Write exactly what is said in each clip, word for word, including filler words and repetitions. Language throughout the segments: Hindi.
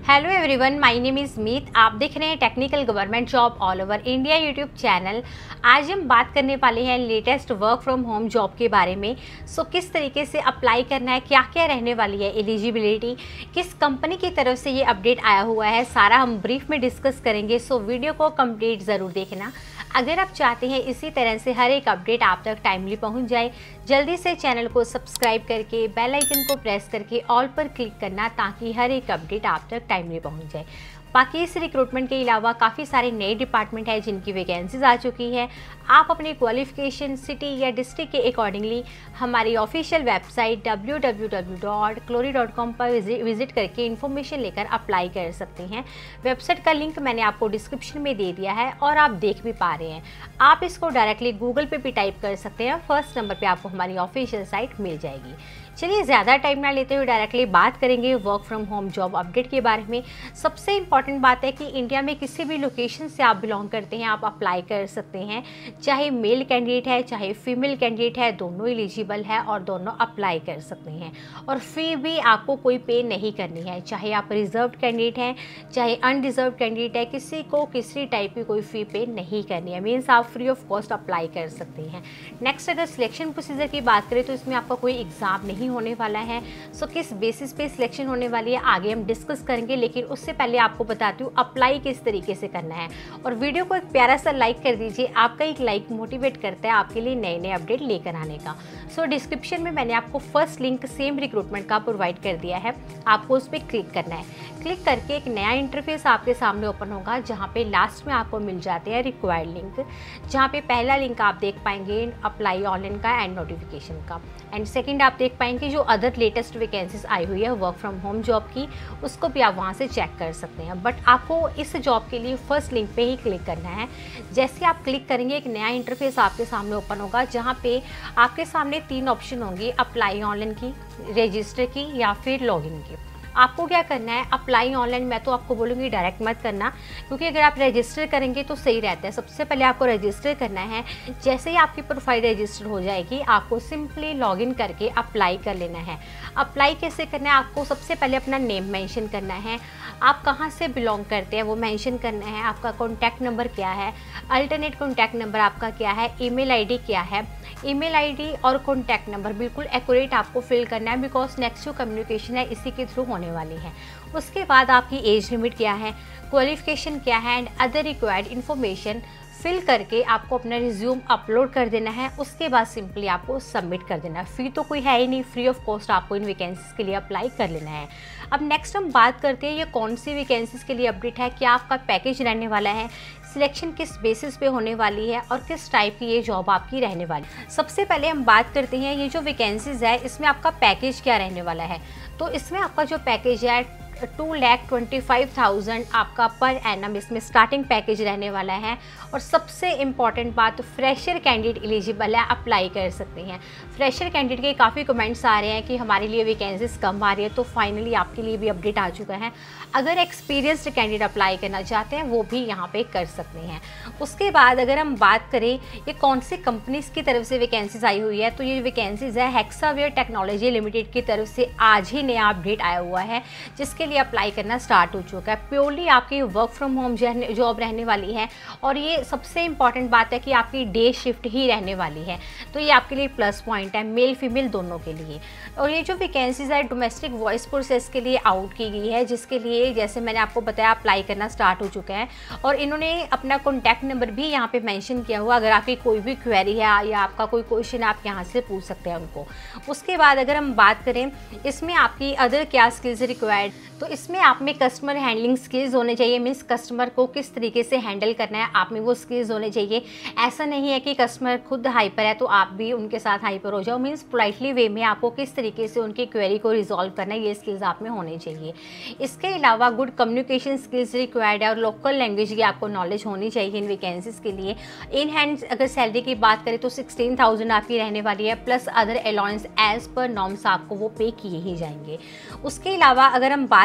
Hello everyone, my name is Meet. आप देख रहे हैं technical government job all over India YouTube channel. आज हम बात करने वाले हैं latest work from home job के बारे में। सो so, किस तरीके से अप्लाई करना है, क्या क्या रहने वाली है एलिजिबिलिटी, किस कंपनी की तरफ से ये अपडेट आया हुआ है, सारा हम ब्रीफ में डिस्कस करेंगे। सो so, वीडियो को कंप्लीट ज़रूर देखना। अगर आप चाहते हैं इसी तरह से हर एक अपडेट आप तक टाइमली पहुंच जाए, जल्दी से चैनल को सब्सक्राइब करके बेल आइकन को प्रेस करके ऑल पर क्लिक करना, ताकि हर एक अपडेट आप तक टाइमली पहुंच जाए। बाकी इस रिक्रूटमेंट के अलावा काफ़ी सारे नए डिपार्टमेंट हैं जिनकी वैकेंसीज आ चुकी है। आप अपने क्वालिफिकेशन, सिटी या डिस्ट्रिक्ट के अकॉर्डिंगली हमारी official website W W W dot clory dot com पर विजिट करके इन्फॉर्मेशन लेकर अप्लाई कर सकते हैं। वेबसाइट का लिंक मैंने आपको डिस्क्रिप्शन में दे दिया है और आप देख भी पा रहे हैं। आप इसको डायरेक्टली गूगल पे भी टाइप कर सकते हैं, फर्स्ट नंबर पर आपको हमारी ऑफिशियल साइट मिल जाएगी। चलिए ज़्यादा टाइम ना लेते हुए डायरेक्टली बात करेंगे work from home job update के बारे में। सबसे इम्पॉर्टेंट बात है कि इंडिया में किसी भी लोकेशन से आप बिलोंग करते हैं, आप अप्लाई कर सकते हैं। चाहे मेल कैंडिडेट है चाहे फीमेल कैंडिडेट है, दोनों एलिजिबल है और दोनों अप्लाई कर सकते हैं। और फी भी आपको कोई पे नहीं करनी है, चाहे आप रिजर्व कैंडिडेट हैं चाहे अनरिजर्व कैंडिडेट है, किसी को किसी टाइप की कोई फ़ी पे नहीं करनी है। मीन्स आप फ्री ऑफ कॉस्ट अप्लाई कर सकते हैं। नेक्स्ट, अगर सिलेक्शन प्रोसीजर की बात करें तो इसमें आपका कोई एग्ज़ाम नहीं होने वाला है। सो so, किस बेसिस पे सिलेक्शन होने वाली है आगे हम डिस्कस करेंगे, लेकिन उससे पहले आपको बताती हूँ अप्लाई किस तरीके से करना है। और वीडियो को एक प्यारा सा लाइक कर दीजिए, आपका एक लाइक मोटिवेट करता है आपके लिए नए नए अपडेट लेकर आने का। सो so, डिस्क्रिप्शन में मैंने आपको फर्स्ट लिंक सेम रिक्रूटमेंट का प्रोवाइड कर दिया है, आपको उस पर क्लिक करना है। क्लिक करके एक नया इंटरफेस आपके सामने ओपन होगा, जहाँ पे लास्ट में आपको मिल जाते हैं रिक्वायर्ड लिंक, जहाँ पे पहला लिंक आप देख पाएंगे अप्लाई ऑनलाइन का एंड नोटिफिकेशन का, एंड सेकंड आप देख पाएंगे जो अदर लेटेस्ट वैकेंसीज आई हुई है वर्क फ्रॉम होम जॉब की, उसको भी आप वहाँ से चेक कर सकते हैं। बट आपको इस जॉब के लिए फर्स्ट लिंक पे ही क्लिक करना है। जैसे आप क्लिक करेंगे एक नया इंटरफेस आपके सामने ओपन होगा, जहाँ पे आपके सामने तीन ऑप्शन होंगे, अप्लाई ऑनलाइन की, रजिस्टर की या फिर लॉगिन की। आपको क्या करना है, अप्लाई ऑनलाइन मैं तो आपको बोलूँगी डायरेक्ट मत करना, क्योंकि अगर आप रजिस्टर करेंगे तो सही रहता है। सबसे पहले आपको रजिस्टर करना है। जैसे ही आपकी प्रोफाइल रजिस्टर हो जाएगी, आपको सिंपली लॉगिन करके अप्लाई कर लेना है। अप्लाई कैसे करना है, आपको सबसे पहले अपना नेम मेंशन करना है, आप कहाँ से बिलोंग करते हैं वो मेंशन करना है, आपका कॉन्टैक्ट नंबर क्या है, अल्टरनेट कॉन्टैक्ट नंबर आपका क्या है, ईमेल आईडी क्या है। ईमेल आईडी और कॉन्टैक्ट नंबर बिल्कुल एक्यूरेट आपको फिल करना है, बिकॉज नेक्स्ट जो कम्युनिकेशन है इसी के थ्रू होने वाली है। उसके बाद आपकी एज लिमिट क्या है, क्वालिफिकेशन क्या है and other required information fill करके आपको अपना रिज्यूम अपलोड कर देना है। उसके बाद सिंपली आपको सबमिट कर देना है। फ़ी तो कोई है ही नहीं, फ्री ऑफ कॉस्ट आपको इन वैकेंसीज़ के लिए अप्लाई कर लेना है। अब नेक्स्ट हम बात करते हैं ये कौन सी वैकेंसीज़ के लिए अपडेट है, क्या आपका पैकेज रहने वाला है, सिलेक्शन किस बेसिस पे होने वाली है और किस टाइप की ये जॉब आपकी रहने वाली है। सबसे पहले हम बात करते हैं ये जो वैकेंसीज़ है इसमें आपका पैकेज क्या रहने वाला है। तो इसमें आपका जो पैकेज है two lakh twenty five thousand आपका पर एनम इसमें स्टार्टिंग पैकेज रहने वाला है। और सबसे इम्पॉर्टेंट बात, फ्रेशर कैंडिडेट एलिजिबल है, अप्लाई कर सकते हैं। फ्रेशर कैंडिडेट के काफ़ी कमेंट्स आ रहे हैं कि हमारे लिए वैकेंसीज कम आ रही है, तो फाइनली आपके लिए भी अपडेट आ चुका है। अगर एक्सपीरियंस्ड कैंडिडेट अप्लाई करना चाहते हैं वो भी यहाँ पे कर सकते हैं। उसके बाद अगर हम बात करें ये कौन सी कंपनीज़ की तरफ से वैकेंसीज आई हुई है, तो ये वैकेंसीज है हेक्सावेयर टेक्नोलॉजी लिमिटेड की तरफ से आज ही नया अपडेट आया हुआ है, जिसके लिए अप्लाई करना स्टार्ट हो चुका है। प्योरली आपकी वर्क फ्रॉम होम जॉब रहने वाली है और ये सबसे इंपॉर्टेंट बात है कि आपकी डे शिफ्ट ही रहने वाली है, तो ये आपके लिए प्लस पॉइंट है, मेल फीमेल दोनों के लिए। और ये जो वैकेंसीज है डोमेस्टिक वॉइस प्रोसेस के लिए आउट की गई है, जिसके लिए जैसे मैंने आपको बताया अप्लाई करना स्टार्ट हो चुका है। और इन्होंने अपना कॉन्टैक्ट नंबर भी यहाँ पे मेंशन किया हुआ, अगर आपकी कोई भी क्वेरी है या आपका कोई क्वेश्चन आप यहाँ से पूछ सकते हैं उनको। उसके बाद अगर हम बात करें इसमें आपकी अदर क्या स्किल्स रिक्वायर्ड, तो इसमें आप में कस्टमर हैंडलिंग स्किल्स होने चाहिए। मीन्स कस्टमर को किस तरीके से हैंडल करना है आप में वो स्किल्स होने चाहिए। ऐसा नहीं है कि कस्टमर खुद हाइपर है तो आप भी उनके साथ हाइपर हो जाओ। मीन्स पोलाइटली वे में आपको किस तरीके से उनकी क्वेरी को रिजॉल्व करना है, ये स्किल्स आप में होने चाहिए। इसके अलावा गुड कम्युनिकेशन स्किल्स रिक्वायर्ड है और लोकल लैंग्वेज की आपको नॉलेज होनी चाहिए इन वैकेंसीज़ के लिए। इन हैंड अगर सैलरी की बात करें तो सिक्सटीन थाउजेंड आपकी रहने वाली है, plus other allowance as per norms आपको वो पे किए ही जाएंगे। उसके अलावा अगर हम बात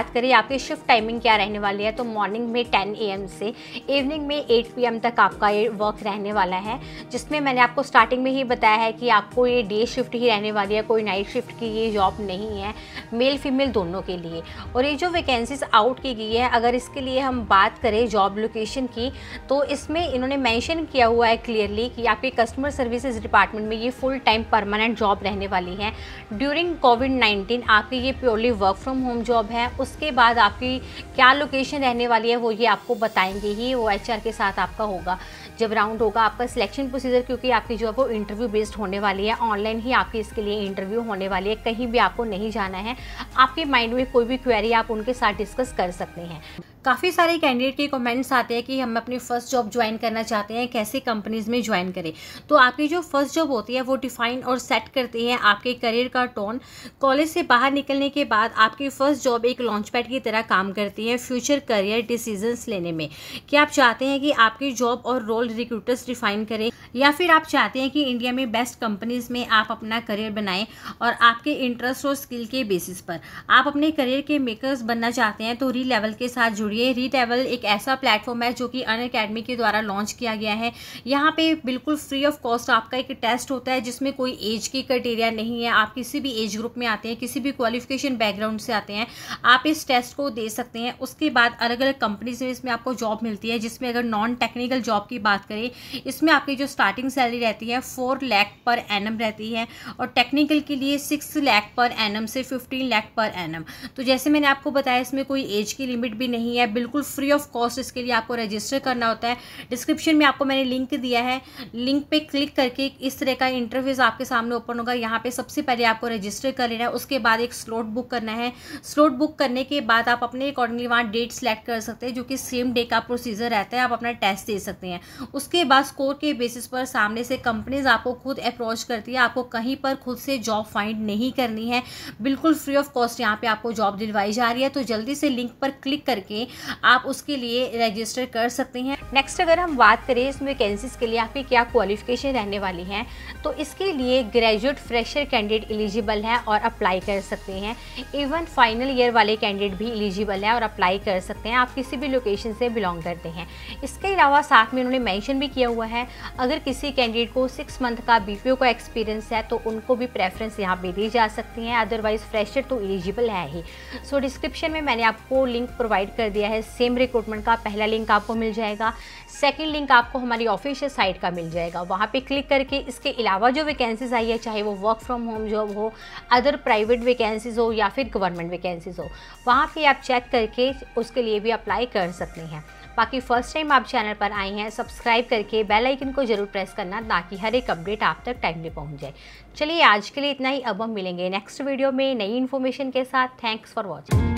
बात करें आपकी शिफ्ट टाइमिंग क्या रहने वाली है, तो मॉर्निंग में टेन ए एम से इवनिंग में एट पी एम तक आपका ये वर्क रहने वाला है, जिसमें मैंने आपको स्टार्टिंग में ही बताया है कि आपको ये डे शिफ्ट ही रहने वाली है, कोई नाइट शिफ्ट की ये जॉब नहीं है, मेल फीमेल दोनों के लिए। और ये जो वैकेंसीज आउट की गई है, अगर इसके लिए हम बात करें जॉब लोकेशन की, तो इसमें इन्होंने मेंशन किया हुआ है क्लियरली कि आपके कस्टमर सर्विसेज डिपार्टमेंट में ये फुल टाइम परमानेंट जॉब रहने वाली है। ड्यूरिंग कोविड नाइन्टीन आपकी ये purely work from home job है। उसके बाद आपकी क्या लोकेशन रहने वाली है वो ये आपको बताएंगे ही, वो एच आर के साथ आपका होगा जब राउंड होगा आपका सिलेक्शन प्रोसीजर, क्योंकि आपकी जो है वो इंटरव्यू बेस्ड होने वाली है, ऑनलाइन ही आपकी इसके लिए इंटरव्यू होने वाली है, कहीं भी आपको नहीं जाना है। आपके माइंड में कोई भी क्वेरी आप उनके साथ डिस्कस कर सकते हैं। काफ़ी सारे कैंडिडेट के कमेंट्स आते हैं कि हम अपनी फ़र्स्ट जॉब ज्वाइन करना चाहते हैं, कैसे कंपनीज़ में ज्वाइन करें। तो आपकी जो फर्स्ट जॉब होती है वो डिफाइन और सेट करती है आपके करियर का टोन। कॉलेज से बाहर निकलने के बाद आपकी फ़र्स्ट जॉब एक लॉन्च पैड की तरह काम करती है फ्यूचर करियर डिसीजंस लेने में। क्या आप चाहते हैं कि आपकी जॉब और रोल रिक्रूटर्स डिफाइन करें, या फिर आप चाहते हैं कि इंडिया में बेस्ट कंपनीज़ में आप अपना करियर बनाएं और आपके इंटरेस्ट और स्किल के बेसिस पर आप अपने करियर के मेकर्स बनना चाहते हैं, तो री लेवल के साथ जुड़िए। रीटेबल एक ऐसा प्लेटफॉर्म है जो कि अनअकैडमी के द्वारा लॉन्च किया गया है। यहाँ पे बिल्कुल फ्री ऑफ कॉस्ट आपका एक टेस्ट होता है, जिसमें कोई एज की क्राइटेरिया नहीं है। आप किसी भी एज ग्रुप में आते हैं, किसी भी क्वालिफिकेशन बैकग्राउंड से आते हैं, आप इस टेस्ट को दे सकते हैं। उसके बाद अलग अलग कंपनीज में इसमें आपको जॉब मिलती है, जिसमें अगर नॉन टेक्निकल जॉब की बात करें, इसमें आपकी जो स्टार्टिंग सैलरी रहती है फोर लाख पर एनम रहती है, और टेक्निकल के लिए सिक्स लाख पर एनम से फिफ्टीन लाख पर एनम। तो जैसे मैंने आपको बताया, इसमें कोई एज की लिमिट भी नहीं है, बिल्कुल फ्री ऑफ कॉस्ट इसके लिए आपको रजिस्टर करना होता है। डिस्क्रिप्शन में आपको मैंने लिंक दिया है, लिंक पे क्लिक करके इस तरह का इंटरफेस आपके सामने ओपन होगा। यहाँ पे सबसे पहले आपको रजिस्टर कर लेना है, उसके बाद एक स्लॉट बुक करना है। स्लॉट बुक करने के बाद आप अपने अकॉर्डिंगली वहाँ डेट सेलेक्ट कर सकते हैं, जो कि सेम डे का प्रोसीजर रहता है। आप अपना टेस्ट दे सकते हैं। उसके बाद स्कोर के बेसिस पर सामने से कंपनीज आपको खुद अप्रोच करती है। आपको कहीं पर खुद से जॉब फाइंड नहीं करनी है, बिल्कुल फ्री ऑफ कॉस्ट यहाँ पे आपको जॉब दिलवाई जा रही है। तो जल्दी से लिंक पर क्लिक करके आप उसके लिए रजिस्टर कर सकते हैं। नेक्स्ट अगर हम बात करें इसमें वैकेंसीज के लिए आपकी क्या क्वालिफिकेशन रहने वाली है, तो इसके लिए ग्रेजुएट फ्रेशर कैंडिडेट एलिजिबल है और अप्लाई कर सकते हैं। इवन फाइनल ईयर वाले कैंडिडेट भी एलिजिबल है और अप्लाई कर सकते हैं, आप किसी भी लोकेशन से बिलोंग करते हैं। इसके अलावा साथ में उन्होंने मेंशन भी किया हुआ है, अगर किसी कैंडिडेट को सिक्स मंथ का बी पी ओ का एक्सपीरियंस है तो उनको भी प्रेफरेंस यहाँ पे दी जा सकती है, अदरवाइज फ्रेशर तो एलिजिबल है ही। सो डिस्क्रिप्शन में मैंने आपको लिंक प्रोवाइड कर दिया है। सेम रिक्रूटमेंट का पहला लिंक आपको मिल जाएगा, सेकंड लिंक आपको हमारी ऑफिशियल साइट का मिल जाएगा। वहाँ पे क्लिक करके इसके अलावा जो वैकेंसीज आई है, चाहे वो वर्क फ्रॉम होम जॉब हो, अदर प्राइवेट वैकेंसीज हो या फिर गवर्नमेंट वैकेंसीज हो, वहाँ पे आप चेक करके उसके लिए भी अप्लाई कर सकते हैं। बाकी फर्स्ट टाइम आप चैनल पर आए हैं, सब्सक्राइब करके बेल आइकन को जरूर प्रेस करना, ताकि हर एक अपडेट आप तक टाइमली पहुँच जाए। चलिए आज के लिए इतना ही, अब हम मिलेंगे नेक्स्ट वीडियो में नई इन्फॉर्मेशन के साथ। Thanks for watching.